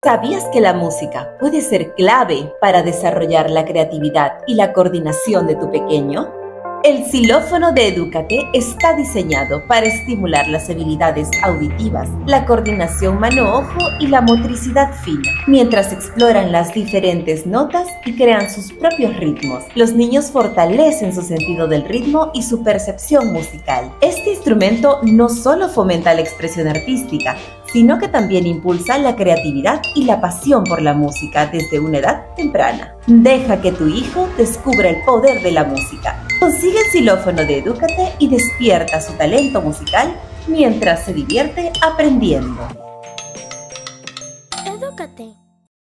¿Sabías que la música puede ser clave para desarrollar la creatividad y la coordinación de tu pequeño? El xilófono de Edúcate está diseñado para estimular las habilidades auditivas, la coordinación mano-ojo y la motricidad fina, mientras exploran las diferentes notas y crean sus propios ritmos. Los niños fortalecen su sentido del ritmo y su percepción musical. Este instrumento no solo fomenta la expresión artística, sino que también impulsa la creatividad y la pasión por la música desde una edad temprana. Deja que tu hijo descubra el poder de la música. Consigue el xilófono de Edúcate y despierta su talento musical mientras se divierte aprendiendo. Edúcate.